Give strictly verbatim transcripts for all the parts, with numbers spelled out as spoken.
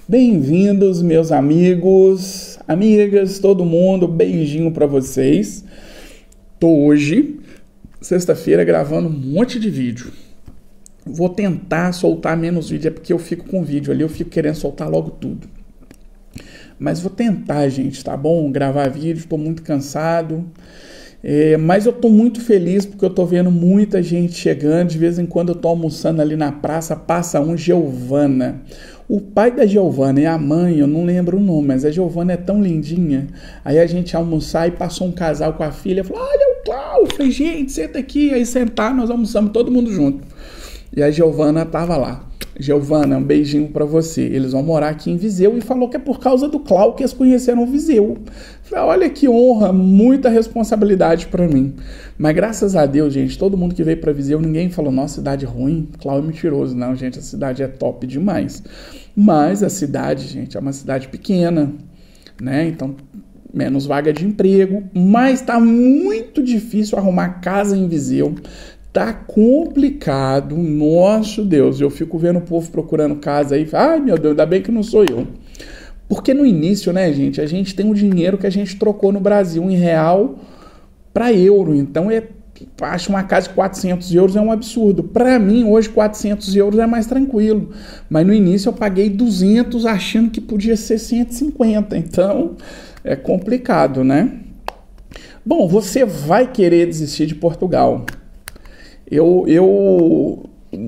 Bem-vindos, meus amigos, amigas, todo mundo, beijinho pra vocês. Tô hoje, sexta-feira, gravando um monte de vídeo. Vou tentar soltar menos vídeo, é porque eu fico com vídeo ali, eu fico querendo soltar logo tudo. Mas vou tentar, gente, tá bom? Gravar vídeo, tô muito cansado. É, mas eu tô muito feliz porque eu tô vendo muita gente chegando. De vez em quando eu tô almoçando ali na praça, passa um Giovana. O pai da Giovana e a mãe, eu não lembro o nome, mas a Giovana é tão lindinha. Aí a gente ia almoçar e passou um casal com a filha, falou, olha o Cláudio. Eu falei, gente, senta aqui. Aí sentar, nós almoçamos todo mundo junto. E a Giovana tava lá. Giovana, um beijinho pra você. Eles vão morar aqui em Viseu e falou que é por causa do Cláudio que eles conheceram Viseu. Falei, olha que honra, muita responsabilidade pra mim. Mas graças a Deus, gente, todo mundo que veio pra Viseu, ninguém falou, nossa, cidade ruim, Cláudio é mentiroso. Não, gente, a cidade é top demais. Mas a cidade, gente, é uma cidade pequena, né? Então, menos vaga de emprego, mas tá muito difícil arrumar casa em Viseu. Tá complicado, nosso Deus, eu fico vendo o povo procurando casa aí, ai meu Deus, ainda bem que não sou eu. Porque no início, né, gente, a gente tem um dinheiro que a gente trocou no Brasil em real para euro, então é, acho uma casa de quatrocentos euros é um absurdo. Para mim, hoje, quatrocentos euros é mais tranquilo, mas no início eu paguei duzentos achando que podia ser cento e cinquenta, então é complicado, né? Bom, você vai querer desistir de Portugal. Eu, eu,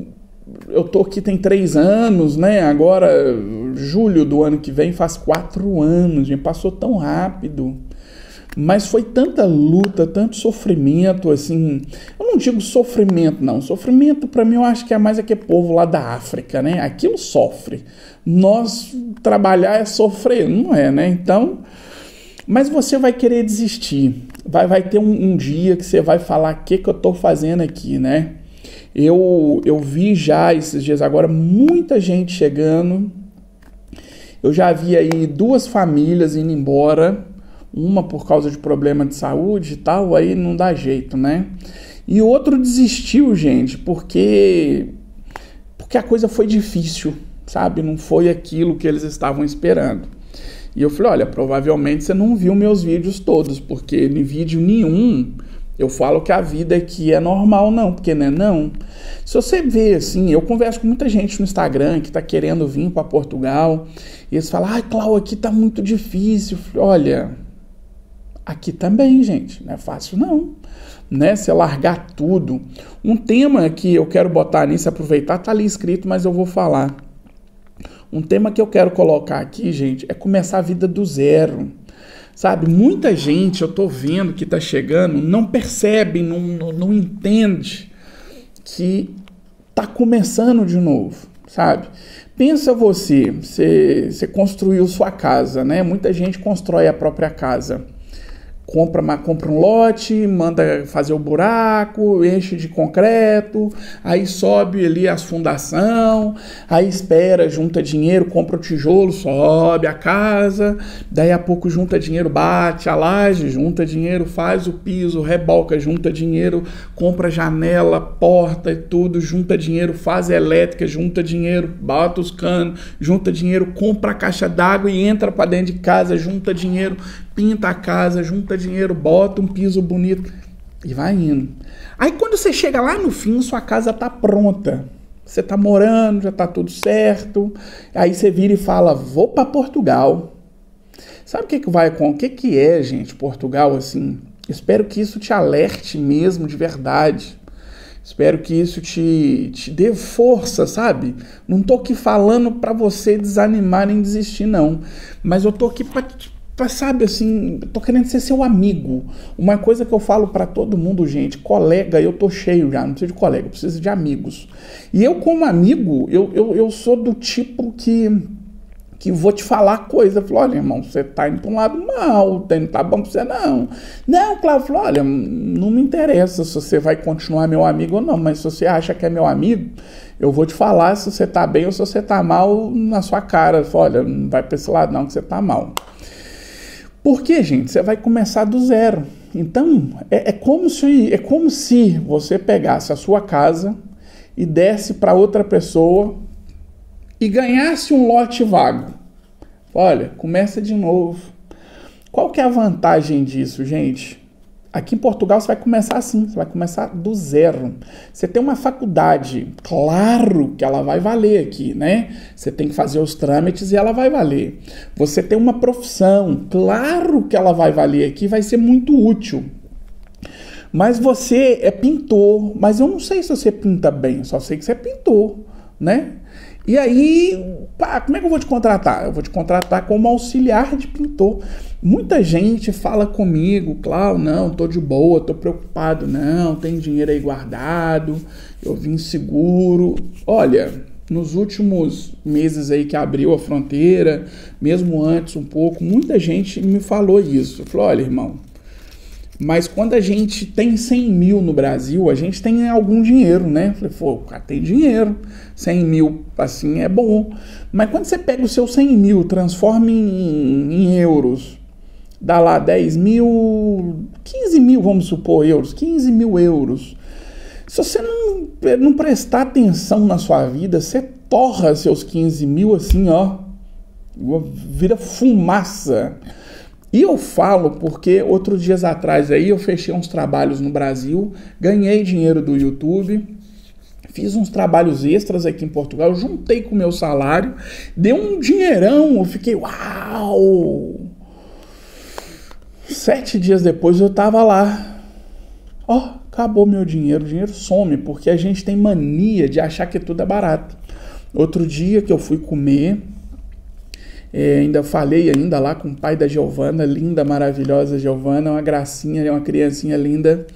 eu tô aqui tem três anos, né? Agora, julho do ano que vem, faz quatro anos, gente, passou tão rápido. Mas foi tanta luta, tanto sofrimento, assim... Eu não digo sofrimento, não. Sofrimento, para mim, eu acho que é mais aquele povo lá da África, né? Aquilo sofre. Nós, trabalhar é sofrer, não é, né? Então... Mas você vai querer desistir. Vai, vai ter um, um dia que você vai falar o que, que eu estou fazendo aqui, né? Eu, eu vi já esses dias agora muita gente chegando. Eu já vi aí duas famílias indo embora. Uma por causa de problema de saúde e tal, aí não dá jeito, né? E outro desistiu, gente, porque, porque a coisa foi difícil, sabe? Não foi aquilo que eles estavam esperando. E eu falei, olha, provavelmente você não viu meus vídeos todos, porque em vídeo nenhum eu falo que a vida aqui é normal, não, porque não é não. Se você vê, assim, eu converso com muita gente no Instagram que tá querendo vir para Portugal, e eles falam, ai, Cláudio, aqui tá muito difícil. Eu falei, olha, aqui também, gente, não é fácil não, né? Você largar tudo. Um tema que eu quero botar nisso, aproveitar, tá ali escrito, mas eu vou falar. Um tema que eu quero colocar aqui, gente, é começar a vida do zero, sabe? Muita gente, eu tô vendo que tá chegando, não percebe, não, não, não entende que tá começando de novo, sabe? Pensa você, você, você construiu sua casa, né? Muita gente constrói a própria casa. Compra, compra um lote, manda fazer o buraco, enche de concreto, aí sobe ali as fundação, aí espera, junta dinheiro, compra o tijolo, sobe a casa, daí a pouco junta dinheiro, bate a laje, junta dinheiro, faz o piso, reboca, junta dinheiro, compra janela, porta e tudo, junta dinheiro, faz elétrica, junta dinheiro, bota os canos, junta dinheiro, compra a caixa d'água e entra para dentro de casa, junta dinheiro, pinta a casa, junta dinheiro, bota um piso bonito e vai indo. Aí quando você chega lá no fim, sua casa tá pronta. Você tá morando, já tá tudo certo. Aí você vira e fala, vou para Portugal. Sabe o que que vai com? O que que é, gente, Portugal, assim? Espero que isso te alerte mesmo, de verdade. Espero que isso te, te dê força, sabe? Não tô aqui falando para você desanimar nem desistir, não. Mas eu tô aqui para sabe, assim, tô querendo ser seu amigo. Uma coisa que eu falo pra todo mundo, gente, colega, eu tô cheio já, não preciso de colega, eu preciso de amigos. E eu, como amigo, eu, eu, eu sou do tipo que, que vou te falar coisa. Eu falo, olha, irmão, você tá indo pra um lado mal, não tá bom pra você, não. Não, Cláudio, falou, olha, não me interessa se você vai continuar meu amigo ou não, mas se você acha que é meu amigo, eu vou te falar se você tá bem ou se você tá mal na sua cara. Eu falo, olha, não vai pra esse lado não, que você tá mal. Porque, gente, você vai começar do zero. Então, é, é, como se, é como se você pegasse a sua casa e desse para outra pessoa e ganhasse um lote vago. Olha, começa de novo. Qual que é a vantagem disso, gente? Aqui em Portugal você vai começar assim, você vai começar do zero. Você tem uma faculdade, claro que ela vai valer aqui, né? Você tem que fazer os trâmites e ela vai valer. Você tem uma profissão, claro que ela vai valer aqui, vai ser muito útil. Mas você é pintor, mas eu não sei se você pinta bem, eu só sei que você é pintor, né? E aí, pá, como é que eu vou te contratar? Eu vou te contratar como auxiliar de pintor. Muita gente fala comigo, Cláudio, não, tô de boa, tô preocupado, não, tem dinheiro aí guardado, eu vim seguro. Olha, nos últimos meses aí que abriu a fronteira, mesmo antes um pouco, muita gente me falou isso. Falou, olha, irmão, mas quando a gente tem cem mil no Brasil, a gente tem algum dinheiro, né? Falei, pô, o cara tem dinheiro, cem mil, assim, é bom. Mas quando você pega o seu cem mil, transforma em, em euros, dá lá dez mil, quinze mil, vamos supor, euros, quinze mil euros. Se você não, não prestar atenção na sua vida, você torra seus quinze mil assim, ó, vira fumaça. E eu falo porque outros dias atrás aí eu fechei uns trabalhos no Brasil, ganhei dinheiro do YouTube, fiz uns trabalhos extras aqui em Portugal, juntei com o meu salário, deu um dinheirão, eu fiquei, uau! Sete dias depois eu tava lá, ó, oh, acabou meu dinheiro, o dinheiro some, porque a gente tem mania de achar que tudo é barato. Outro dia que eu fui comer, É, ainda falei ainda lá com o pai da Giovana, linda, maravilhosa Giovana, uma gracinha, uma criancinha linda.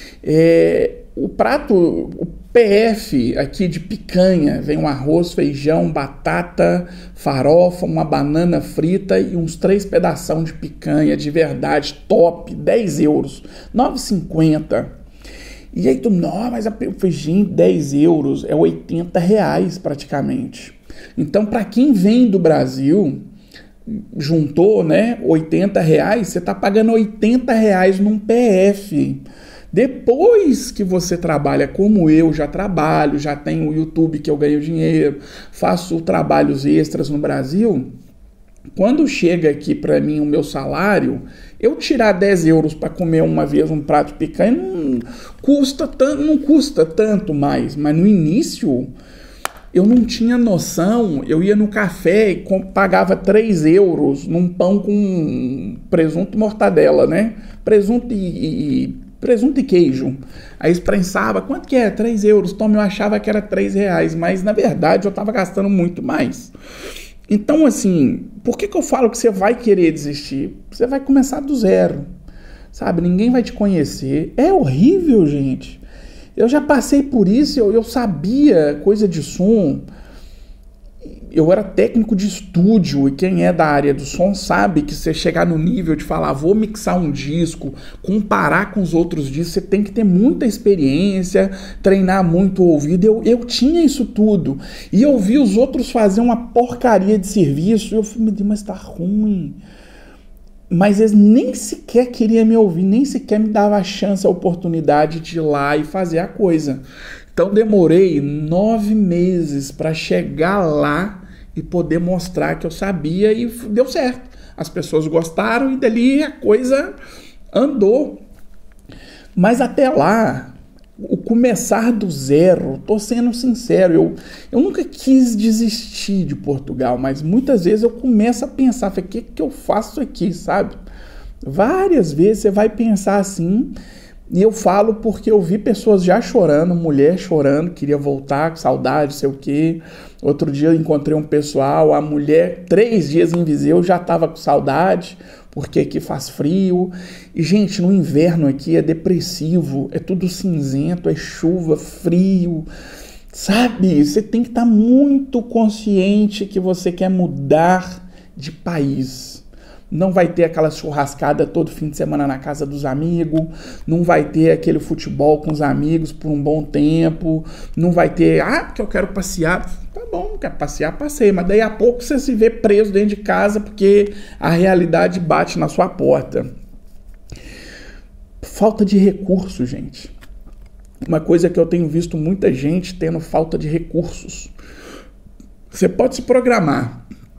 É, o prato, o P F aqui de picanha, vem um arroz, feijão, batata, farofa, uma banana frita e uns três pedação de picanha de verdade, top, dez euros, nove e cinquenta. E aí tu, não, mas o feijinho, dez euros, é oitenta reais praticamente. Então, para quem vem do Brasil, juntou, né, oitenta reais, você está pagando oitenta reais num P F. Depois que você trabalha como eu já trabalho, já tenho o YouTube que eu ganho dinheiro, faço trabalhos extras no Brasil, quando chega aqui para mim o meu salário, eu tirar dez euros para comer uma vez um prato de picanha não custa tanto, não custa tanto mais, mas no início eu não tinha noção, eu ia no café e pagava três euros num pão com presunto e mortadela, né? Presunto e, e, presunto e queijo. Aí prensava, quanto que é? três euros. Toma, eu achava que era três reais, mas na verdade eu estava gastando muito mais. Então, assim, por que que eu falo que você vai querer desistir? Você vai começar do zero, sabe? Ninguém vai te conhecer. É horrível, gente. Eu já passei por isso, eu, eu sabia coisa de som, eu era técnico de estúdio, e quem é da área do som sabe que você chegar no nível de falar, vou mixar um disco, comparar com os outros discos, você tem que ter muita experiência, treinar muito o ouvido. Eu, eu tinha isso tudo, e eu vi os outros fazer uma porcaria de serviço, e eu falei, mas tá ruim. Mas eles nem sequer queriam me ouvir, nem sequer me dava a chance, a oportunidade de ir lá e fazer a coisa. Então demorei nove meses para chegar lá e poder mostrar que eu sabia, e deu certo. As pessoas gostaram e dali a coisa andou. Mas até lá, o começar do zero, tô sendo sincero, eu, eu nunca quis desistir de Portugal, mas muitas vezes eu começo a pensar, o que que eu faço aqui, sabe? Várias vezes você vai pensar assim, e eu falo porque eu vi pessoas já chorando, mulher chorando, queria voltar, com saudade, sei o quê. Outro dia eu encontrei um pessoal, a mulher, três dias em Viseu, já estava com saudade, porque aqui faz frio. E, gente, no inverno aqui é depressivo, é tudo cinzento, é chuva, frio, sabe? Você tem que estar muito consciente que você quer mudar de país. Não vai ter aquela churrascada todo fim de semana na casa dos amigos, não vai ter aquele futebol com os amigos por um bom tempo, não vai ter, ah, porque eu quero passear. Tá bom, quer passear, passeia, mas daí a pouco você se vê preso dentro de casa porque a realidade bate na sua porta. Falta de recurso, gente. Uma coisa que eu tenho visto muita gente tendo falta de recursos. Você pode se programar.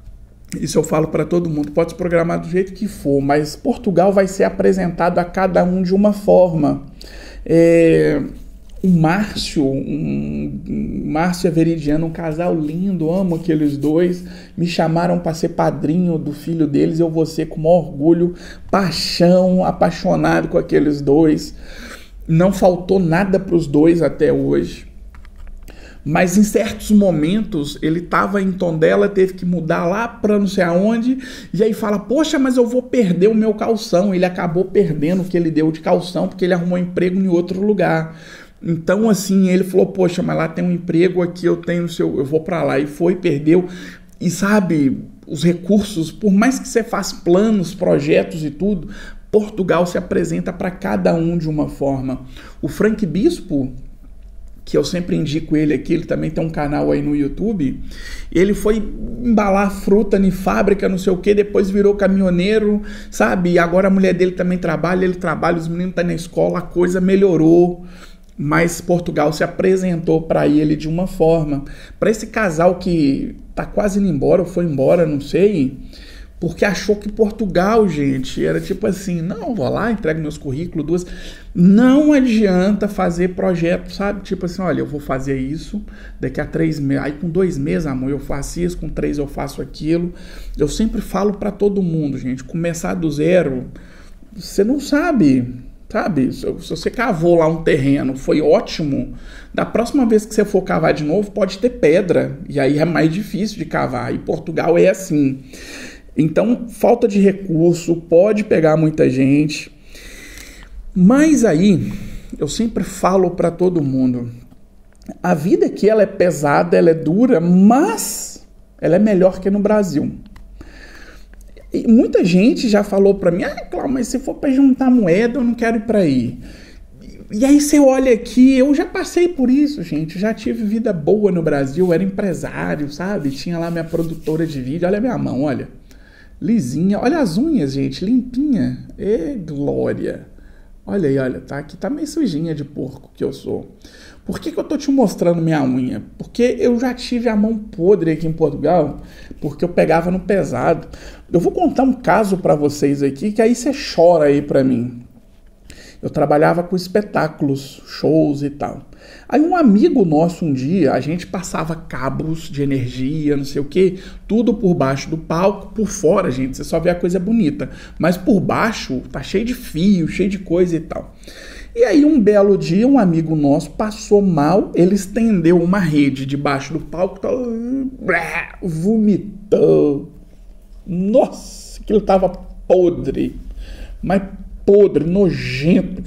Isso eu falo para todo mundo, pode se programar do jeito que for, mas Portugal vai ser apresentado a cada um de uma forma. É, o Márcio, um, um Márcio e a Veridiana, um casal lindo, amo aqueles dois, me chamaram para ser padrinho do filho deles, eu vou ser com maior orgulho, paixão, apaixonado com aqueles dois. Não faltou nada para os dois até hoje. Mas em certos momentos ele estava em Tondela, teve que mudar lá para não sei aonde, e aí fala, poxa, mas eu vou perder o meu calção. Ele acabou perdendo o que ele deu de calção, porque ele arrumou emprego em outro lugar. Então assim, ele falou, poxa, mas lá tem um emprego, aqui eu tenho o seu, eu vou para lá. E foi, perdeu. E sabe, os recursos, por mais que você faça planos, projetos e tudo, Portugal se apresenta para cada um de uma forma. O Frank Bispo, que eu sempre indico ele aqui, ele também tem um canal aí no YouTube, ele foi embalar fruta em fábrica, não sei o que, depois virou caminhoneiro, sabe? E agora a mulher dele também trabalha, ele trabalha, os meninos estão na escola, a coisa melhorou, mas Portugal se apresentou para ele de uma forma. Para esse casal que tá quase indo embora, ou foi embora, não sei, porque achou que Portugal, gente, era tipo assim, não, vou lá, entrego meus currículos, duas... Não adianta fazer projeto, sabe? Tipo assim, olha, eu vou fazer isso, daqui a três meses, aí com dois meses, amor, eu faço isso, com três eu faço aquilo. Eu sempre falo para todo mundo, gente, começar do zero, você não sabe, sabe? Se você cavou lá um terreno, foi ótimo, da próxima vez que você for cavar de novo, pode ter pedra, e aí é mais difícil de cavar, e Portugal é assim. Então, falta de recurso, pode pegar muita gente. Mas aí, eu sempre falo para todo mundo, a vida aqui ela é pesada, ela é dura, mas ela é melhor que no Brasil. E muita gente já falou para mim, ah, Cláudio, mas se for para juntar moeda, eu não quero ir para aí. E aí você olha aqui, eu já passei por isso, gente, já tive vida boa no Brasil, eu era empresário, sabe? Tinha lá minha produtora de vídeo, olha a minha mão, olha. Lisinha, olha as unhas, gente, limpinha. Ê, glória. Olha aí, olha, tá? Aqui tá meio sujinha de porco que eu sou. Por que que eu tô te mostrando minha unha? Porque eu já tive a mão podre aqui em Portugal, porque eu pegava no pesado. Eu vou contar um caso pra vocês aqui, que aí você chora aí pra mim. Eu trabalhava com espetáculos, shows e tal. Aí um amigo nosso um dia, a gente passava cabos de energia, não sei o que, tudo por baixo do palco, por fora, gente, você só vê a coisa bonita. Mas por baixo tá cheio de fio, cheio de coisa e tal. E aí um belo dia, um amigo nosso passou mal, ele estendeu uma rede debaixo do palco, tá, vomitou. Nossa, aquilo tava podre, mas podre, nojento.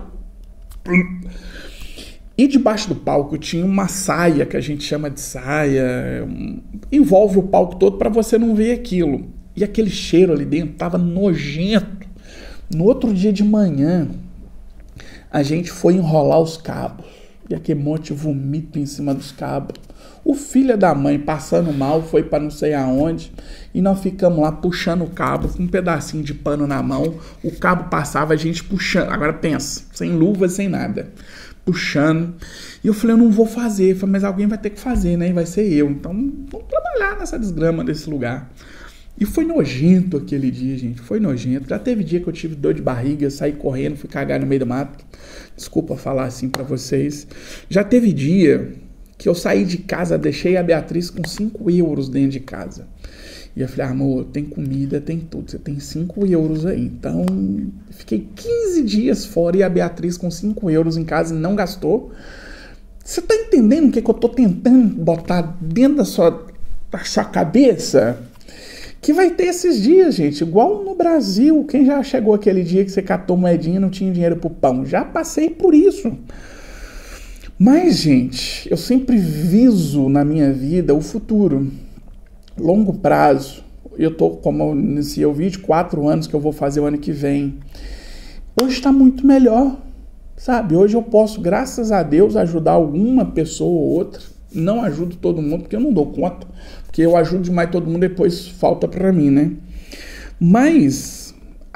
E debaixo do palco tinha uma saia, que a gente chama de saia, um, envolve o palco todo para você não ver aquilo. E aquele cheiro ali dentro tava nojento. No outro dia de manhã, a gente foi enrolar os cabos. E aquele monte de vomito em cima dos cabos. O filho da mãe passando mal, foi para não sei aonde, e nós ficamos lá puxando o cabo, com um pedacinho de pano na mão, o cabo passava, a gente puxando, agora pensa, sem luva, sem nada, puxando, e eu falei, eu não vou fazer, eu falei, mas alguém vai ter que fazer, né, e vai ser eu, então vamos trabalhar nessa desgrama desse lugar. E foi nojento aquele dia, gente, foi nojento. Já teve dia que eu tive dor de barriga, saí correndo, fui cagar no meio do mato, desculpa falar assim pra vocês. Já teve dia que eu saí de casa, deixei a Beatriz com cinco euros dentro de casa. E eu falei, amor, tem comida, tem tudo, você tem cinco euros aí. Então, fiquei quinze dias fora e a Beatriz com cinco euros em casa e não gastou. Você tá entendendo o que, que eu tô tentando botar dentro da sua, da sua cabeça? Que vai ter esses dias, gente, igual no Brasil. Quem já chegou aquele dia que você catou moedinha e não tinha dinheiro pro pão? Já passei por isso. Mas, gente, eu sempre viso na minha vida o futuro, longo prazo. Eu tô, como eu iniciei o vídeo, quatro anos que eu vou fazer o ano que vem. Hoje está muito melhor, sabe? Hoje eu posso, graças a Deus, ajudar alguma pessoa ou outra. Não ajudo todo mundo, porque eu não dou conta. Porque eu ajudo demais todo mundo, depois falta pra mim, né? Mas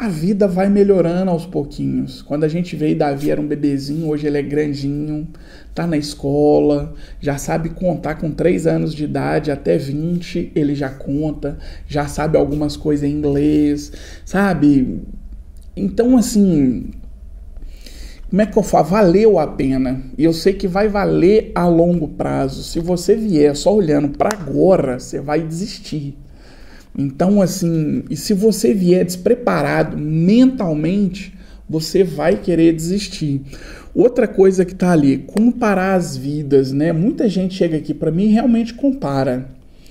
a vida vai melhorando aos pouquinhos. Quando a gente veio, Davi era um bebezinho, hoje ele é grandinho, tá na escola, já sabe contar com três anos de idade, até vinte ele já conta, já sabe algumas coisas em inglês, sabe? Então, assim, como é que eu falo? Valeu a pena. E eu sei que vai valer a longo prazo. Se você vier só olhando para agora, você vai desistir. Então, assim, e se você vier despreparado mentalmente, você vai querer desistir. Outra coisa que tá ali, comparar as vidas, né? Muita gente chega aqui para mim e realmente compara.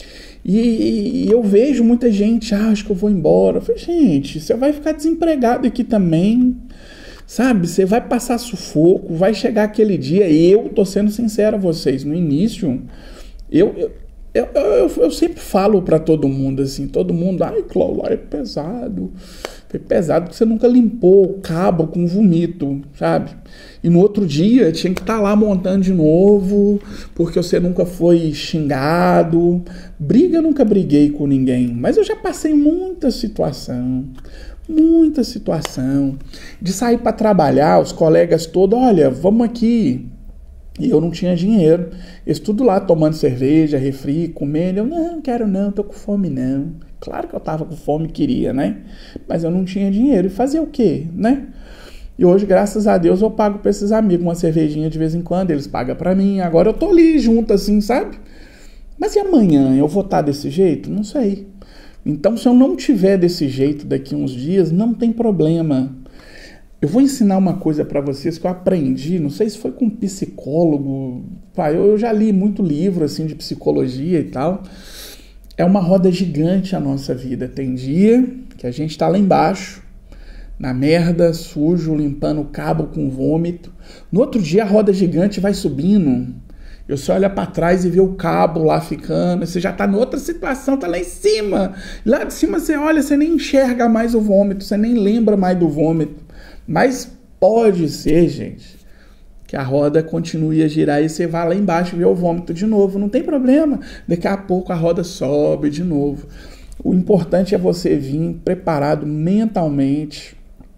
E, e eu vejo muita gente, ah, acho que eu vou embora. Eu falei, gente, você vai ficar desempregado aqui também, sabe? Você vai passar sufoco, vai chegar aquele dia. Eu tô sendo sincero a vocês, no início, eu... eu Eu, eu, eu sempre falo pra todo mundo assim, todo mundo, ai, Cláudio, é pesado, é pesado porque você nunca limpou o cabo com vomito, sabe? E no outro dia tinha que estar tá lá montando de novo, porque você nunca foi xingado. Briga, eu nunca briguei com ninguém, mas eu já passei muita situação, muita situação, de sair para trabalhar, os colegas todos, olha, vamos aqui. E eu não tinha dinheiro. Eles tudo lá tomando cerveja, refri, comendo. Eu, não, quero não, tô com fome não. Claro que eu tava com fome, queria, né? Mas eu não tinha dinheiro. E fazer o quê, né? E hoje, graças a Deus, eu pago pra esses amigos uma cervejinha de vez em quando. Eles pagam pra mim. Agora eu tô ali junto assim, sabe? Mas e amanhã? Eu vou estar desse jeito? Não sei. Então, se eu não tiver desse jeito daqui uns dias, não tem problema. Eu vou ensinar uma coisa para vocês que eu aprendi, não sei se foi com um psicólogo, pai, eu já li muito livro assim de psicologia e tal. É uma roda gigante a nossa vida. Tem dia que a gente tá lá embaixo, na merda, sujo, limpando o cabo com vômito. No outro dia a roda gigante vai subindo. Eu só olho para trás e vê o cabo lá ficando. Você já tá em outra situação, tá lá em cima. Lá de cima você olha, você nem enxerga mais o vômito, você nem lembra mais do vômito. Mas pode ser, gente, que a roda continue a girar e você vai lá embaixo ver o vômito de novo. Não tem problema. Daqui a pouco a roda sobe de novo. O importante é você vir preparado mentalmente.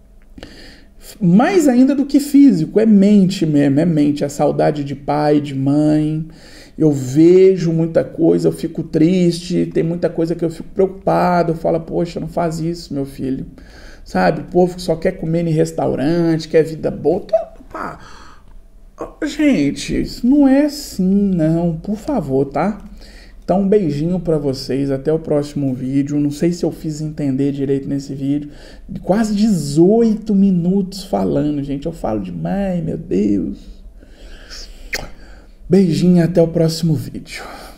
Mais ainda do que físico, é mente mesmo, é mente. A saudade de pai, de mãe. Eu vejo muita coisa, eu fico triste. Tem muita coisa que eu fico preocupado. Eu falo, poxa, não faz isso, meu filho. Sabe, o povo que só quer comer em restaurante, quer vida boa. Tá. Gente, isso não é assim, não. Por favor, tá? Então, um beijinho pra vocês. Até o próximo vídeo. Não sei se eu fiz entender direito nesse vídeo. Quase dezoito minutos falando, gente. Eu falo demais, meu Deus. Beijinho, até o próximo vídeo.